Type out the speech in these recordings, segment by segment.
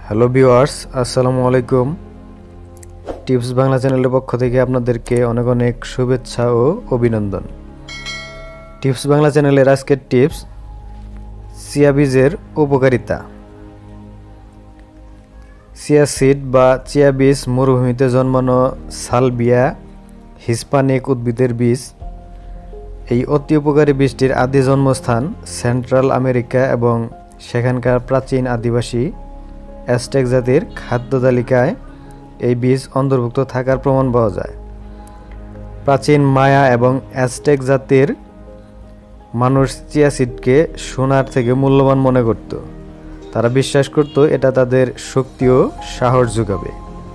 Hello viewers, আসসালামু আলাইকুম। Tips Bangla চ্যানেলের পক্ষ থেকে আপনাদেরকে অনেক অনেক শুভেচ্ছা ও অভিনন্দন। টিপস বাংলা চ্যানেলের আজকের টিপস চিয়া বীজের উপকারিতা। চিয়া সিড বা চিয়া বীজ মরুভূমিতে জন্মানো সালভিয়া হিস্পানিক উদ্ভিদের বীজ। এই অতি উপকারী বীজটির আদি জন্মস্থান সেন্ট্রাল আমেরিকা এবং সেখানকার প্রাচীন আদিবাসী অ্যাজটেক জাতির খাদ্য তালিকায় এই বীজ অন্তর্ভুক্ত থাকার প্রমাণ পাওয়া যায়। প্রাচীন মায়া এবং অ্যাজটেক জাতির মানুষ চিয়া সিডকে সোনার থেকে মূল্যবান মনে করত। তারা বিশ্বাস করত এটা তাদের শক্তি ও সাহস যোগাবে।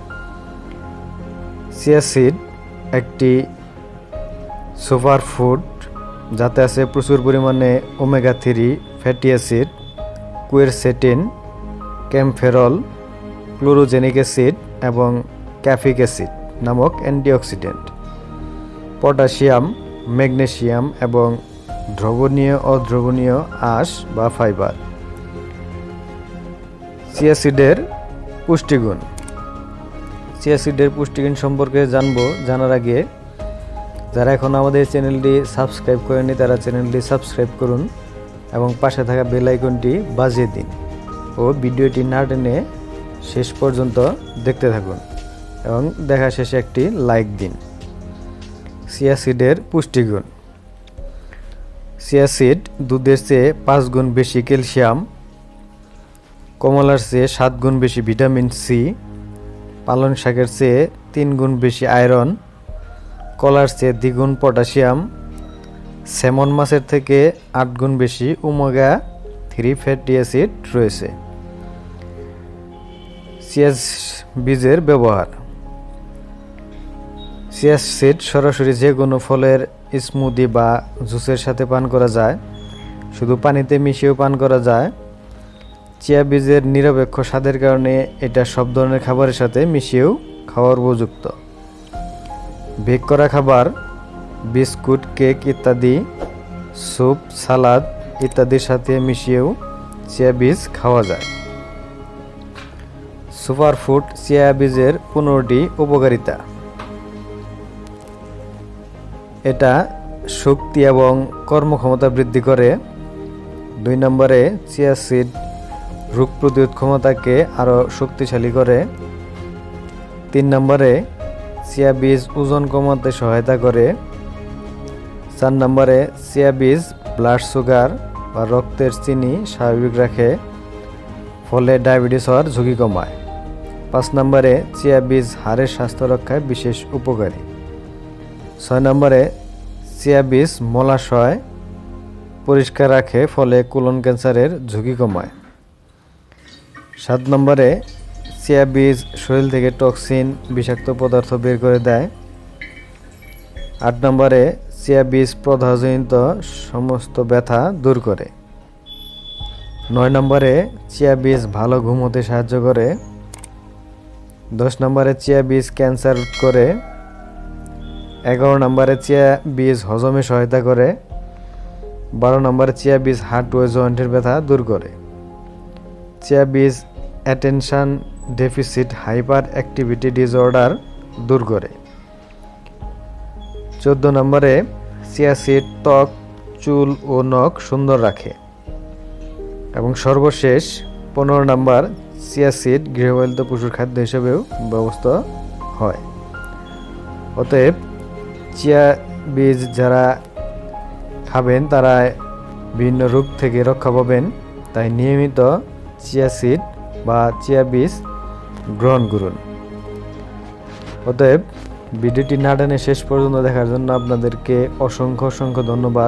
চিয়া সিড একটি সুপারফুড, যাতে আছে প্রচুর পরিমাণে omega 3 fatty acid, quercetin, kaempferol, chlorogenic acid এবং ক্যাফিক অ্যাসিড নামক অ্যান্টিঅক্সিডেন্ট, পটাশিয়াম, ম্যাগনেসিয়াম এবং দ্রবণীয় অদ্রবণীয় আঁশ বা ফাইবার। চিয়া সিডের পুষ্টিগুণ। চিয়া সিডের পুষ্টিগুণ সম্পর্কে জানার আগে যারা এখন আমাদের চ্যানেলটি সাবস্ক্রাইব করেনি তারা চ্যানেলটি সাবস্ক্রাইব করুন এবং পাশে থাকা বেল আইকনটি বাজিয়ে দিন ও ভিডিওটি না টেনে শেষ পর্যন্ত দেখতে থাকুন এবং দেখা শেষে একটি লাইক দিন। চিয়া সিডের পুষ্টিগুণ। চিয়া সিড দুধের চেয়ে 5 গুণ বেশি ক্যালসিয়াম, কমলার চেয়ে 7 গুণ বেশি ভিটামিন সি, পালং শাকের চেয়ে 3 গুণ বেশি আয়রন, কলার চেয়ে 2 গুণ পটাশিয়াম, স্যামন মাছের থেকে 8 গুণ বেশি ওমেগা 3 ফ্যাটি অ্যাসিড রয়েছে। চিয়া বীজের ব্যবহার। চিয়া সিড সরাসরি যে কোনো ফলের স্মুদি বা জুসের সাথে পান করা যায়, শুধু পানিতে মিশিয়েও পান করা যায়। চিয়া বীজের নিরপেক্ষ স্বাদের কারণে এটা সব ধরনের খাবারের সাথে মিশিয়েও খাওয়ার উপযুক্ত। বেক করা খাবার, বিস্কুট, কেক ইত্যাদি, স্যুপ, সালাদ ইত্যাদির সাথে মিশিয়েও চিয়া বীজ খাওয়া যায়। সুপারফুড চিয়া বীজের 15টি উপকারিতা। এটা শক্তি এবং কর্মক্ষমতা বৃদ্ধি করে। 2 নম্বরে চিয়া সিড রোগ প্রতিরোধ ক্ষমতাকে আরও শক্তিশালী করে। 3 নম্বরে চিয়া বীজ ওজন কমাতে সহায়তা করে। 4 নম্বরে চিয়া বীজ ব্লাড সুগার বা রক্তের চিনি স্বাভাবিক রাখে, ফলে ডায়াবেটিস হওয়ার ঝুঁকি কমায়। 5 নম্বরে চিয়া বীজ হাড়ের স্বাস্থ্য রক্ষায় বিশেষ উপকারী। 6 নম্বরে চিয়া বীজ মলাশয় পরিষ্কার রাখে, ফলে কোলন ক্যান্সারের ঝুঁকি কমায়। 7 নম্বরে চিয়া বীজ শরীর থেকে টক্সিন বিষাক্ত পদার্থ বের করে দেয়। 8 নম্বরে চিয়া বীজ প্রদাহজনিত সমস্ত ব্যথা দূর করে। 9 নম্বরে চিয়া বীজ ভালো ঘুম হতে সাহায্য করে। 10 নম্বরে চিয়া বীজ ক্যান্সার রোধ করে। 11 নম্বরে চিয়া বীজ হজমে সহায়তা করে। 12 নম্বরে চিয়া বীজ হার্ট ও জয়েন্টের ব্যথা দূর করে। চিয়া বীজ attention deficit hyperactivity disorder দূর করে। 14 নম্বরে চিয়া সিড ত্বক, চুল ও নখ সুন্দর রাখে। এবং সর্বশেষ 15 নম্বর, চিয়া সিড গৃহপালিত পশুর খাদ্য হিসেবেও ব্যবহৃত হয়। অতএব চিয়া বীজ যারা খাবেন তারা বিভিন্ন রোগ থেকে রক্ষা পাবেন, তাই নিয়মিত চিয়া সিড বা চিয়া বীজ গ্রহণ করুন। অতএব ভিডিওটি না টেনে শেষ পর্যন্ত দেখার জন্য আপনাদেরকে অসংখ্য ধন্যবাদ।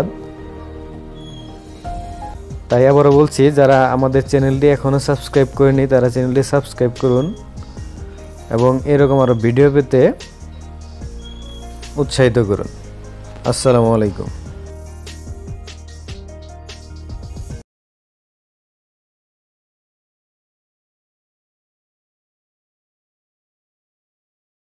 তাই আবারও বলছি, যারা আমাদের চ্যানেলটি এখনও সাবস্ক্রাইব করেনি তারা চ্যানেলটি সাবস্ক্রাইব করুন এবং এরকম আরও ভিডিও পেতে উৎসাহিত করুন। আসসালামু আলাইকুম।